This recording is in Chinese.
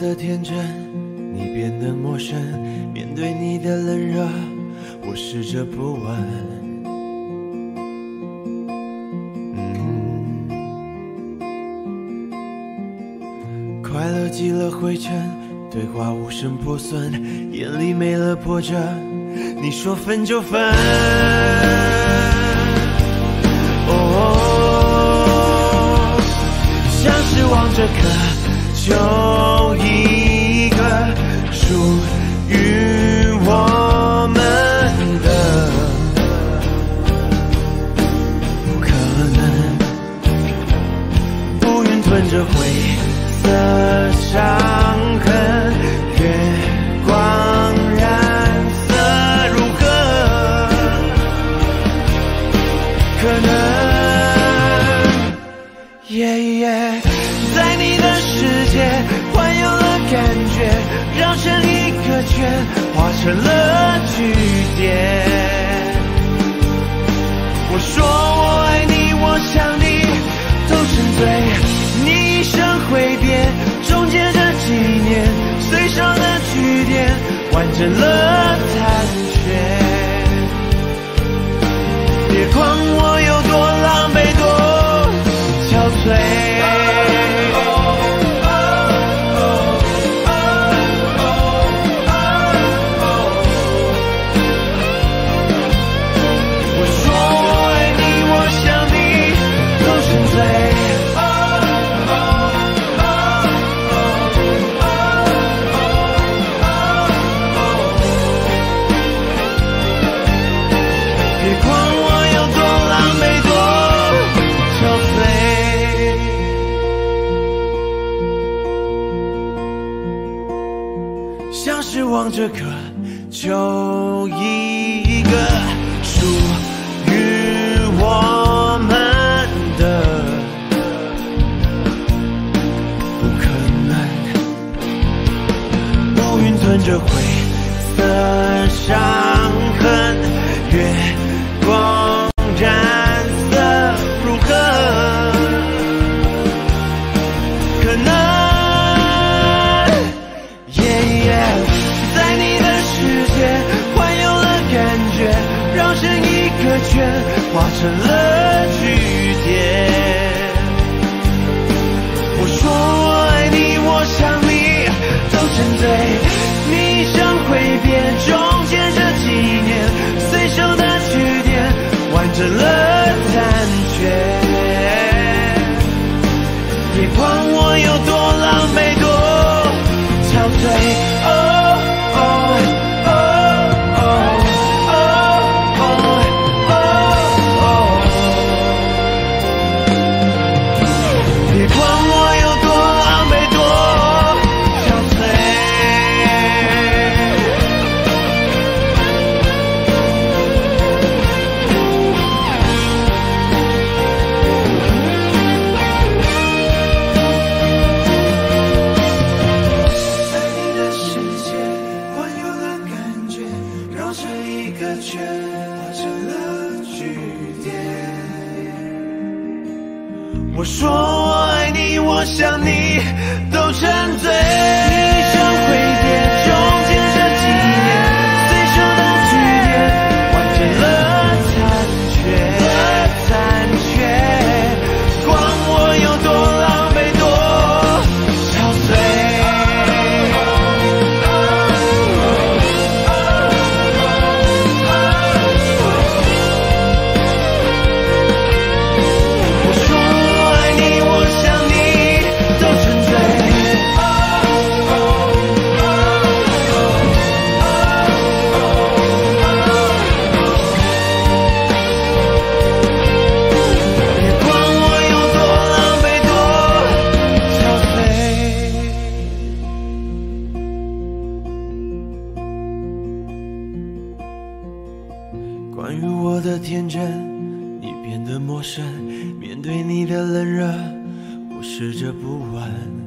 的天真，你变得陌生。面对你的冷热，我试着不问。快乐积了灰尘，对话无声破损，眼里没了波折。你说分就分。像是望着渴求一个属于我们的，不可能。乌云吞着灰色伤痕，月光染色如何？可能。在你的世界环游了感觉，绕成一个圈，画成了句点。我说我爱你，我想你，都沉醉你一生挥别，终结这几年岁少的句点，完整了残缺。别管我有多狼狈，多憔悴。像是望着渴求一个属于我们的，不可能。乌云吞着灰色伤痕，月光染色如何？可能。绕成一个圈，画成了句点。我说我爱你，我想你，都沉醉你一生挥别，终结这几年岁少的句点，完整了残缺。别管我有多狼狈，多憔悴。我说我爱你，我想你，都沉醉你一生挥别，终结这几年岁少的句点，完整了残缺。管我有多狼狈，多憔悴。关于我的天真，你变得陌生。面对你的冷热，我试着不问。